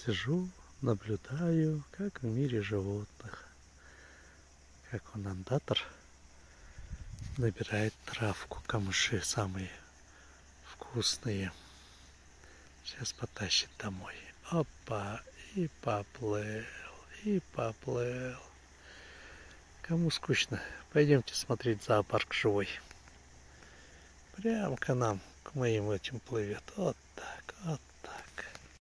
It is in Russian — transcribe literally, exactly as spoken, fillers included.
Сижу, наблюдаю, как в мире животных, как онандатор набирает травку, камыши самые вкусные. Сейчас потащит домой. Опа, и поплыл, и поплыл. Кому скучно, пойдемте смотреть зоопарк живой. Прям к нам, к моим этим плывет. Вот так, вот